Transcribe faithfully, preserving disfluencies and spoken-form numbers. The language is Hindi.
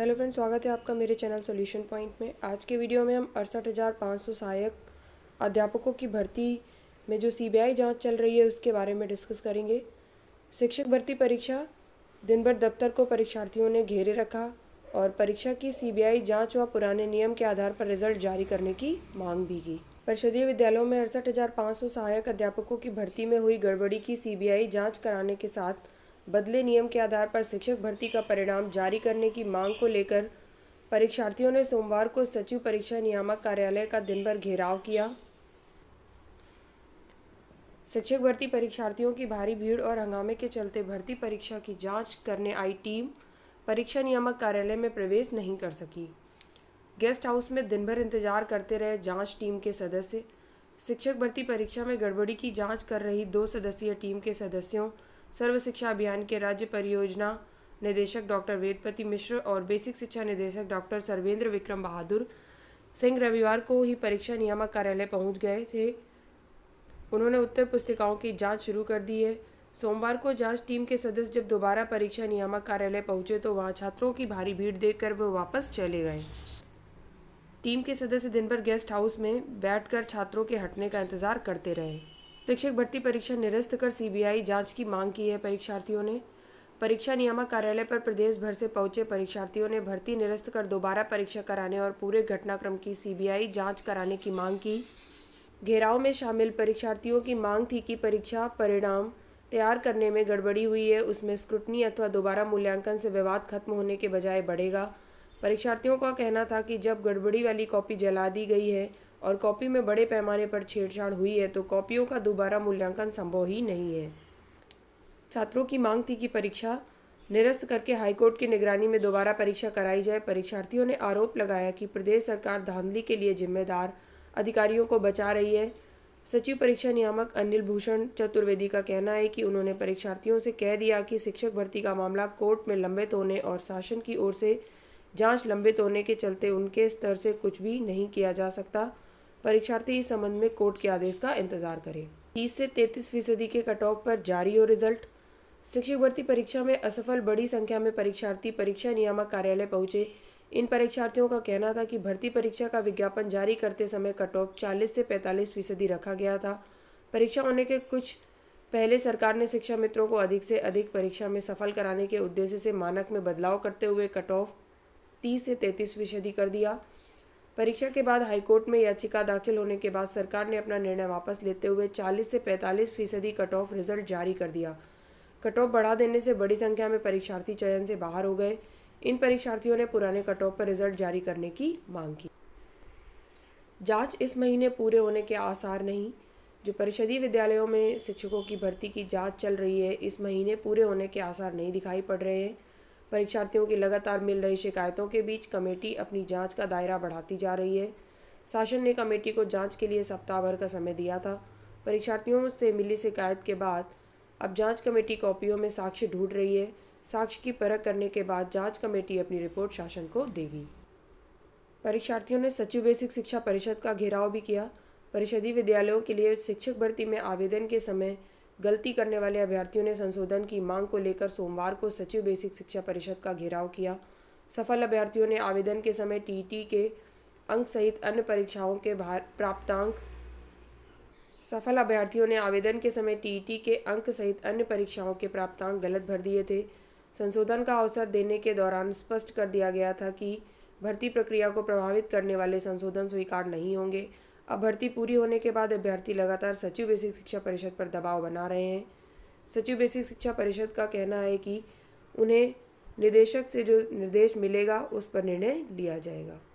हेलो फ्रेंड्स, स्वागत है आपका मेरे चैनल सॉल्यूशन पॉइंट में। आज के वीडियो में हम अड़सठ हज़ार पाँच सौ सहायक अध्यापकों की भर्ती में जो सीबीआई जांच चल रही है उसके बारे में डिस्कस करेंगे। शिक्षक भर्ती परीक्षा दिन भर दफ्तर को परीक्षार्थियों ने घेरे रखा और परीक्षा की सीबीआई जाँच व पुराने नियम के आधार पर रिजल्ट जारी करने की मांग भी की। परिषदीय विद्यालयों में अड़सठ हज़ार पाँच सौ सहायक अध्यापकों की भर्ती में हुई गड़बड़ी की सीबीआई जाँच कराने के साथ बदले नियम के आधार पर शिक्षक भर्ती का परिणाम जारी करने की मांग को लेकर परीक्षार्थियों ने सोमवार को सचिव परीक्षा नियामक कार्यालय का दिन भर घेराव किया। शिक्षक भर्ती परीक्षार्थियों की भारी भीड़ और हंगामे के चलते भर्ती परीक्षा की जांच करने आई टीम परीक्षा नियामक कार्यालय में प्रवेश नहीं कर सकी। गेस्ट हाउस में दिन भर इंतजार करते रहे जांच टीम के सदस्य। शिक्षक भर्ती परीक्षा में गड़बड़ी की जांच कर रही दो सदस्यीय टीम के सदस्यों सर्व शिक्षा अभियान के राज्य परियोजना निदेशक डॉक्टर वेदपति मिश्र और बेसिक शिक्षा निदेशक डॉक्टर सर्वेंद्र विक्रम बहादुर सिंह रविवार को ही परीक्षा नियामक कार्यालय पहुंच गए थे। उन्होंने उत्तर पुस्तिकाओं की जांच शुरू कर दी है। सोमवार को जांच टीम के सदस्य जब दोबारा परीक्षा नियामक कार्यालय पहुंचे तो वहां छात्रों की भारी भीड़ देखकर वे वापस चले गए। टीम के सदस्य दिन भर गेस्ट हाउस में बैठकर छात्रों के हटने का इंतजार करते रहे। शिक्षक भर्ती परीक्षा निरस्त कर सीबीआई जांच की मांग की है। परीक्षार्थियों ने परीक्षा नियामक कार्यालय पर प्रदेश भर से पहुंचे परीक्षार्थियों ने भर्ती निरस्त कर दोबारा परीक्षा कराने और पूरे घटनाक्रम की सीबीआई जांच कराने की मांग की। घेराव में शामिल परीक्षार्थियों की मांग थी कि परीक्षा परिणाम तैयार करने में गड़बड़ी हुई है, उसमें स्क्रूटनी अथवा दोबारा मूल्यांकन से विवाद खत्म होने के बजाय बढ़ेगा। परीक्षार्थियों का कहना था कि जब गड़बड़ी वाली कॉपी जला दी गई है और कॉपी में बड़े पैमाने पर छेड़छाड़ हुई है तो कॉपियों का दोबारा मूल्यांकन संभव ही नहीं है। छात्रों की मांग थी कि परीक्षा निरस्त करके हाईकोर्ट की निगरानी में दोबारा परीक्षा कराई जाए। परीक्षार्थियों ने आरोप लगाया कि प्रदेश सरकार धांधली के लिए जिम्मेदार अधिकारियों को बचा रही है। सचिव परीक्षा नियामक अनिल भूषण चतुर्वेदी का कहना है कि उन्होंने परीक्षार्थियों से कह दिया कि शिक्षक भर्ती का मामला कोर्ट में लंबित होने और शासन की ओर से जांच लंबित होने के चलते उनके स्तर से कुछ भी नहीं किया जा सकता। परीक्षार्थी इस संबंध में कोर्ट के आदेश का इंतजार करें। तीस से तैंतीस फीसदी के कट ऑफ पर जारी हो रिजल्ट। शिक्षक भर्ती परीक्षा में असफल बड़ी संख्या में परीक्षार्थी परीक्षा नियामक कार्यालय पहुंचे। इन परीक्षार्थियों का कहना था कि भर्ती परीक्षा का विज्ञापन जारी करते समय कट ऑफ चालीस से पैंतालीस फीसदी रखा गया था। परीक्षा होने के कुछ पहले सरकार ने शिक्षा मित्रों को अधिक से अधिक परीक्षा में सफल कराने के उद्देश्य से मानक में बदलाव करते हुए कट ऑफ तीस से तैंतीस फीसदी कर दिया। परीक्षा के बाद हाईकोर्ट में याचिका दाखिल होने के बाद सरकार ने अपना निर्णय वापस लेते हुए चालीस से पैंतालीस फीसदी कट ऑफ रिजल्ट जारी कर दिया। कट ऑफ बढ़ा देने से बड़ी संख्या में परीक्षार्थी चयन से बाहर हो गए। इन परीक्षार्थियों ने पुराने कट ऑफ पर रिजल्ट जारी करने की मांग की। जांच इस महीने पूरे होने के आसार नहीं। जो परिषदीय विद्यालयों में शिक्षकों की भर्ती की जाँच चल रही है इस महीने पूरे होने के आसार नहीं दिखाई पड़ रहे हैं। परीक्षार्थियों की लगातार मिल रही शिकायतों के बीच कमेटी अपनी जांच का दायरा बढ़ाती जा रही है। शासन ने कमेटी को जांच के लिए सप्ताह भर का समय दिया था। परीक्षार्थियों से मिली शिकायत के बाद अब जांच कमेटी कॉपियों में साक्ष्य ढूंढ रही है। साक्ष्य की परख करने के बाद जांच कमेटी अपनी रिपोर्ट शासन को देगी। परीक्षार्थियों ने सचिव बेसिक शिक्षा परिषद का घेराव भी किया। परिषदीय विद्यालयों के लिए शिक्षक भर्ती में आवेदन के समय गलती करने वाले अभ्यर्थियों ने संशोधन की मांग को लेकर सोमवार को सचिव बेसिक शिक्षा परिषद का घेराव किया। सफल अभ्यर्थियों ने आवेदन के समय टीईटी के अंक सहित अन्य परीक्षाओं के प्राप्तांक सफल अभ्यर्थियों ने आवेदन के समय टीईटी के अंक सहित अन्य परीक्षाओं के प्राप्तांक गलत भर दिए थे। संशोधन का अवसर देने के दौरान स्पष्ट कर दिया गया था कि भर्ती प्रक्रिया को प्रभावित करने वाले संशोधन स्वीकार नहीं होंगे। अब भर्ती पूरी होने के बाद अभ्यर्थी लगातार सचिव बेसिक शिक्षा परिषद पर दबाव बना रहे हैं। सचिव बेसिक शिक्षा परिषद का कहना है कि उन्हें निदेशक से जो निर्देश मिलेगा उस पर निर्णय लिया जाएगा।